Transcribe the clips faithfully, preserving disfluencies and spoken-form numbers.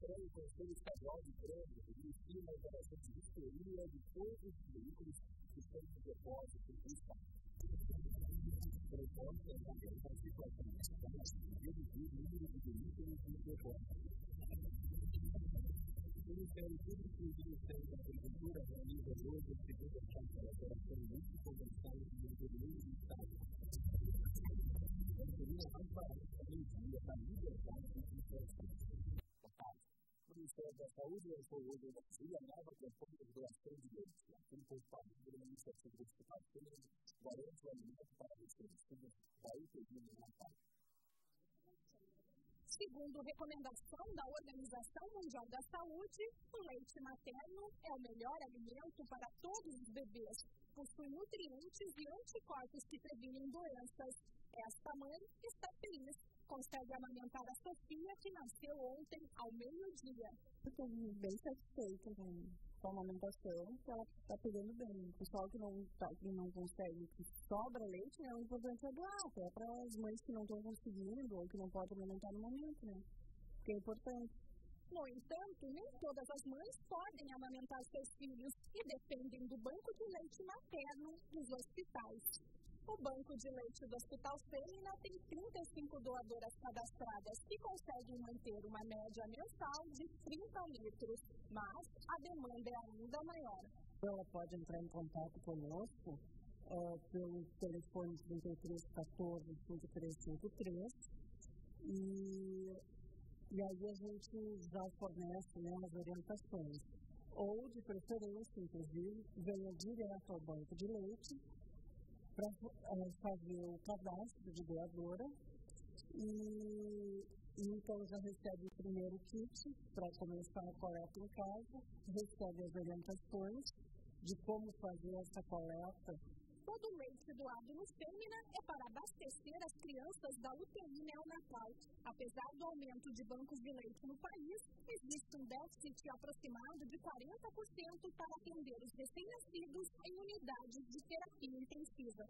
CONTRAN, o Conselho Estadual de Trânsito, inicia uma operação de vistoria de todos os veículos que estão em depósito do Estado. Proposta é essa situação, para reduzir o número de veículos em depósito. O Ministério Público e o Ministério da Agricultura realizam hoje a segunda etapa da operação Lixo Compensado de Montevideo do Estado. A gasolina mais barata da energia para libertar os impostos. O Ministério da Saúde lançou hoje em Brasília a nova campanha de doação de leite. Aqui no Portal de Iniciativa do Hospital Fêmea, garante o alimento para os recém-nascidos da U T I no Natal. Segundo recomendação da Organização Mundial da Saúde, o leite materno é o melhor alimento para todos os bebês. Possui nutrientes e anticorpos que previnem doenças. Esta mãe está feliz. Consegue amamentar a Sofia, que nasceu ontem ao meio-dia. Estou bem satisfeita com a amamentação, que ela está pegando bem. O pessoal que não, tá, que não consegue, que sobra leite, é o importante é doar, até para as mães que não estão conseguindo ou que não podem amamentar no momento, né? Que é importante. No entanto, nem todas as mães podem amamentar seus filhos e dependem do banco de leite materno dos hospitais. O Banco de Leite do Hospital Fêmea tem trinta e cinco doadoras cadastradas que conseguem manter uma média mensal de trinta litros, mas a demanda é ainda maior. Ela pode entrar em contato conosco uh, pelo telefone trinta e três, quatorze, cinquenta e três cinquenta e três e, e aí a gente já fornece, né, as orientações. Ou, de preferência, inclusive, venha direto ao banco de leite para uh, fazer o cadastro de doadora e, e então já recebe o primeiro kit para começar a coleta em casa, recebe as orientações de como fazer essa coleta. Todo o leite doado no Fêmea é para abastecer as crianças da U T I neonatal. Apesar do aumento de bancos de leite no país, existe um déficit aproximado de quarenta por cento para atender os recém-nascidos em unidades de terapia intensiva.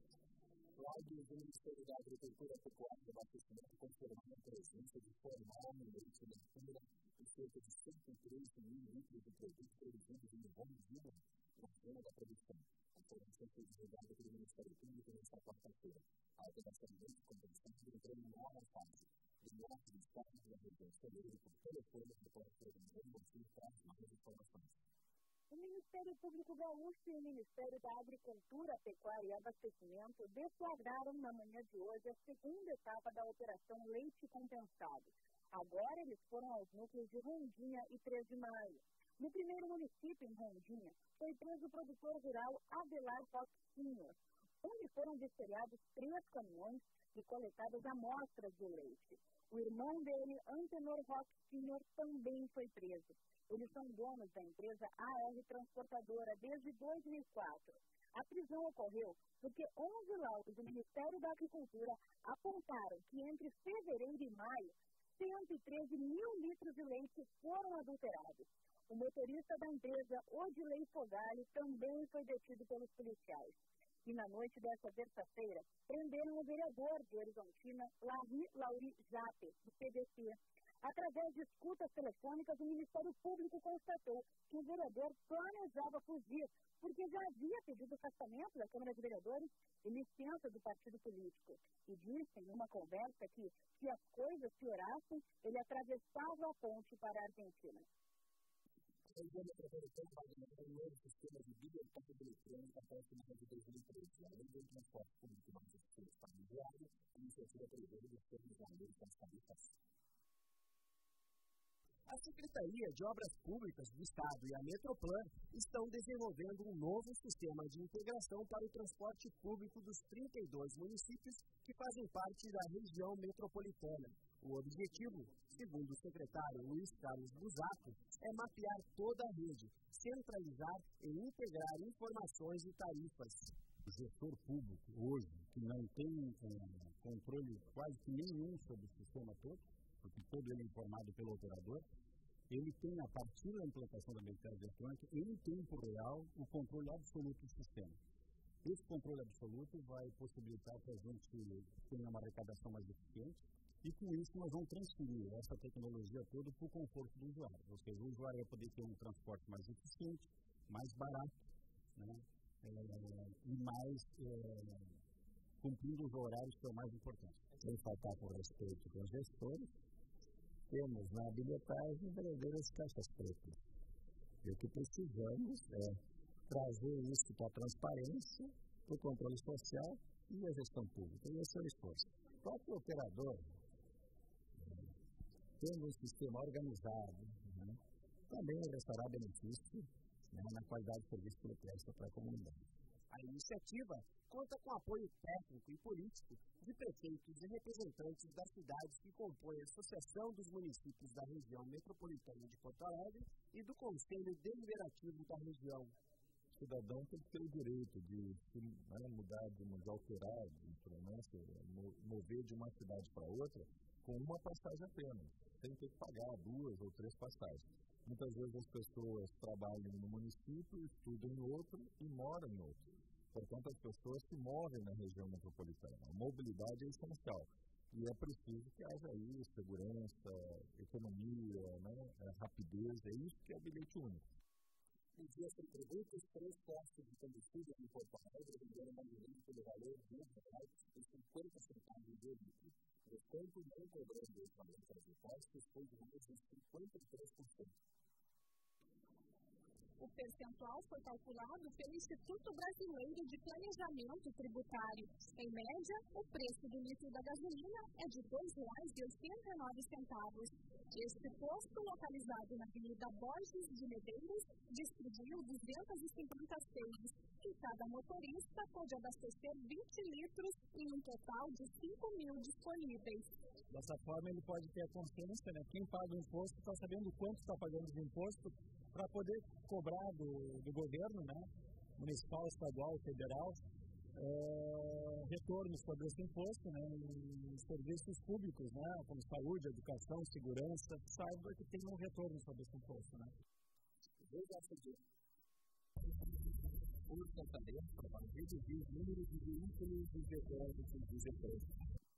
Lábios do Ministério da Agricultura, Pecuária e Abastecimento confirmaram a presença de formal no leite da Fêmea de cerca de cento e três mil litros de produtos produzidos em Rondônia, na zona da produção. A informação foi divulgada pelo Ministério Público nesta quarta-feira. A operação de leite compensado entrou em nova fase. O norte do estado da região celeiro por telefone do repórter André Montinho traz mais informações. O Ministério Público Gaúcho e o Ministério da Agricultura, Pecuária e Abastecimento deflagraram na manhã de hoje a segunda etapa da Operação Leite Compensado. Agora eles foram aos núcleos de Rondinha e três de maio. No primeiro município, em Rondinha, foi preso o produtor rural Adelar Roque Sênior, onde foram vistoriados três caminhões e coletadas amostras de leite. O irmão dele, Antenor Roque Sênior, também foi preso. Eles são donos da empresa A R Transportadora desde dois mil e quatro. A prisão ocorreu porque onze laudos do Ministério da Agricultura apontaram que entre fevereiro e maio, cento e treze mil litros de leite foram adulterados. O motorista da empresa, Odilei Fogali, também foi detido pelos policiais. E na noite desta terça-feira, prenderam o vereador de Horizontina, Lauri Lauri Jape, do P D C. Através de escutas telefônicas, o Ministério Público constatou que o vereador planejava fugir, porque já havia pedido afastamento da Câmara de Vereadores e licença do partido político. E disse em uma conversa que, se as coisas piorassem, ele atravessava a ponte para a Argentina. A região metropolitana vai ganhar um novo sistema de bilhetagem eletrônica até o final de dois mil e treze. Além do transporte público mais eficiente para o diário, a iniciativa prevê os termos valores das tarifas. A Secretaria de Obras Públicas do Estado e a Metroplan estão desenvolvendo um novo sistema de integração para o transporte público dos trinta e dois municípios que fazem parte da região metropolitana. O objetivo, segundo o secretário Luiz Carlos Busato, é mapear toda a rede, centralizar e integrar informações e tarifas. O gestor público hoje, que não tem um controle quase que nenhum sobre o sistema todo, porque todo ele é informado pelo operador, ele tem, a partir da implantação da bilhetagem eletrônica, em tempo real, o controle absoluto do sistema. Esse controle absoluto vai possibilitar que a gente tenha uma arrecadação mais eficiente, E com isso nós vamos transferir essa tecnologia toda para o conforto do usuário. Ou seja, o usuário vai poder ter um transporte mais eficiente, mais barato, né? É, e mais é, cumprindo os horários que é o mais importante. Sem faltar com respeito com os gestores, temos na bilhetagem verdadeiras caixas pretas. E o que precisamos é trazer isso para a transparência, para o controle social e a gestão pública. E esse é o esforço. O próprio operador, tendo um sistema organizado, né, também restará benefício, né, na qualidade do serviço que ele presta para a comunidade. A iniciativa conta com apoio técnico e político de prefeitos e representantes das cidades que compõem a Associação dos Municípios da Região Metropolitana de Porto Alegre e do Conselho Deliberativo da região. O cidadão tem que ter o direito de se, né, mudar, de, de alterar, de, né, se mover de uma cidade para outra com uma passagem apenas, sem ter que pagar duas ou três passagens. Muitas vezes as pessoas trabalham no município, estudam em outro e moram em outro. Portanto, as pessoas se movem na região metropolitana. A mobilidade é essencial. E é preciso que haja aí segurança, economia, né, rapidez. É isso que é o bilhete único. Em dias sem produtos, três postos de combustível em Porto Alegre venderam mais ou menos pelo valor de um real e cinquenta centavos de litro. Portanto, não cobrando os valores das impostos, foi de mais de cinquenta e três por cento. O percentual foi calculado pelo Instituto Brasileiro de Planejamento Tributário. Em média, o preço do litro da gasolina é de dois reais e oitenta e nove centavos. Este posto, localizado na Avenida Borges de Medeiros, distribuiu duzentas e cinquenta senhas e cada motorista pode abastecer vinte litros em um total de cinco mil disponíveis. Dessa forma, ele pode ter a consciência, né? Quem paga o imposto está sabendo quanto está pagando de imposto para poder cobrar do, do governo, né? Municipal, estadual, federal, é, retorno sobre esse imposto, né? Em serviços públicos, né? Como saúde, educação, segurança, saiba que tem um retorno sobre esse imposto, né? Veja a seguir. Por fortaleza para reduzir o número de veículos de depósitos dos empresas.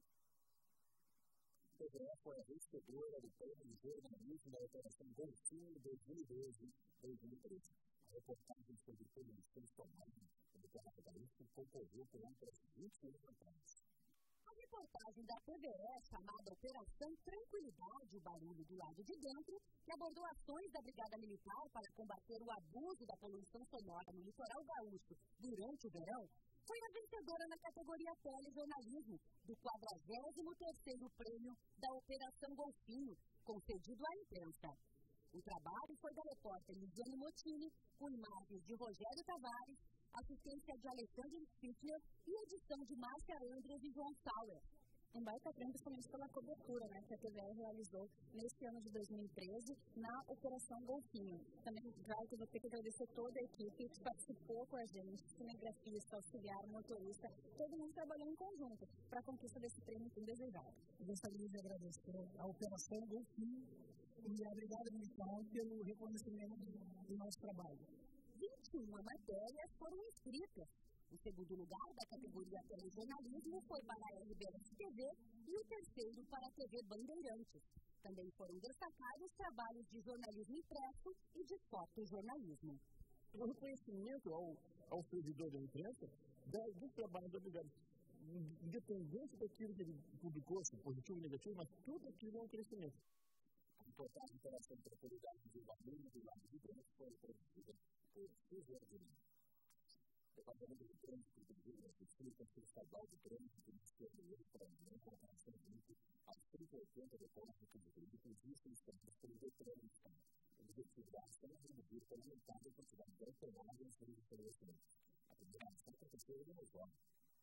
A T V E foi a vencedora do Prêmio de Jornalismo da Operação Golfinho dois mil e doze a dois mil e treze. A reportagem sobre o Prêmio de Tomada, do Canal Gaúcho, concorreu por outras vinte e uma anos. A reportagem da T V E, chamada Operação Tranquilidade, o barulho do lado de dentro, que abordou ações da Brigada Militar para combater o abuso da poluição sonora no litoral gaúcho durante o verão, foi a vencedora na categoria Telejornalismo do quadragésimo terceiro Prêmio da Operação Golfinho, concedido à imprensa. O trabalho foi da repórter Lidiane Motini, com imagens de Rogério Tavares, assistência de Alexandre Fischler e edição de Márcia Andres e João Sauer. Um baita prêmio, principalmente pela cobertura, né, que a T V E realizou neste ano de dois mil e treze na Operação Golfinho. Também, claro, que eu vou ter que agradecer toda a equipe que participou com a gente, cinegrafista, auxiliar, motorista, todo mundo trabalhou em conjunto para a conquista desse prêmio tão desejado. Eu gostaria de agradecer a Operação Golfinho e a Brigada Militar pelo reconhecimento do nosso trabalho. vinte e uma matérias foram inscritas. O segundo lugar da categoria Telejornalismo foi para a R B S T V e o terceiro para a T V Bandeirantes. Também foram destacados trabalhos de jornalismo impresso e de fotojornalismo. O reconhecimento ao, ao servidor da imprensa do trabalho da Brigada, independente daquilo que ele publicou, se positivo ou negativo, mas tudo aquilo é um crescimento. A reportagem pela Tranquilidade do barulho do lado de dentro foi produzida por Suzana de Lima. O Departamento de Trânsito do Rio Grande do Sul, Conselho Estadual de Trânsito, iniciou o primeiro programa de operação limpo aos trinta e oitenta depósitos de veículos licenciados pelo Detran do Estado. O objetivo da ação é reduzir pela metade a quantidade de automóveis nos estabelecimentos. A primeira ação aconteceu em Osório.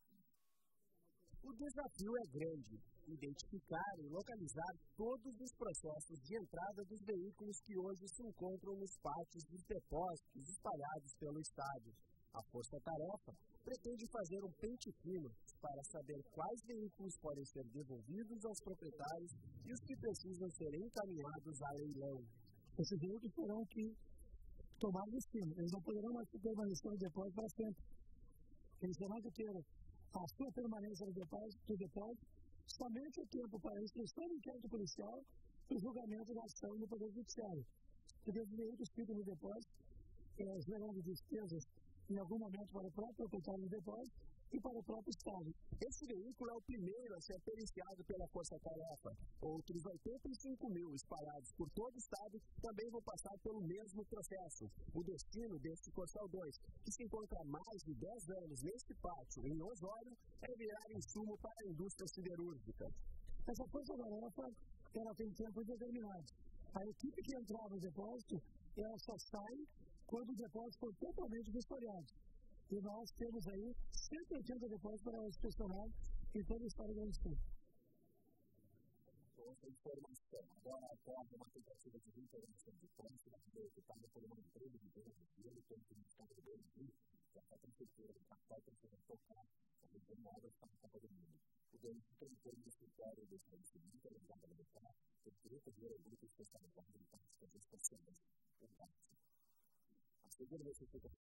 O desafio é grande, identificar e localizar todos os processos de entrada dos veículos que hoje se encontram nos pátios dos depósitos espalhados pelo Estado. A Força-Tarefa pretende fazer um pente fino para saber quais veículos podem ser devolvidos aos proprietários e os que precisam ser encaminhados a leilão. Esses veículos terão que tomar destino. Eles não poderão mais permanecer no depósito para sempre. Eles terão que ter a sua permanência no depósito, no depósito somente o tempo para a instrução do inquérito policial e o julgamento da ação no Poder Judiciário. Porque os veículos ficam no depósito, é, gerando despesas em algum momento para o próprio proprietário do depósito e para o próprio Estado. Esse veículo é o primeiro a ser periciado pela Força Tarefa. Outros oitenta e cinco mil espalhados por todo o Estado também vão passar pelo mesmo processo. O destino deste Corsel dois, que se encontra há mais de dez anos neste pátio, em Osório, é virar insumo para a indústria siderúrgica. Essa Força Tarefa, ela tem tempo determinado. A equipe que entrava no depósito, ela só sai quando o depósito for totalmente vistoriado. E nós temos aí cento e oitenta depósitos para inspecionar em todo o estado do Rio Grande do Sul. Outra informação, agora após uma tentativa de intervenção de ponte, ela foi ocupada por uma empresa de venda de dinheiro, tanto no estado do Brasil, que a prefeitura de capital precisa tocar, também tem obras para a Copa do Mundo. O dono que tem no escritório do estabelecimento, a Ligada Militar, tem trinta de grupo especializado em práticas especiais em prática. A segunda vez que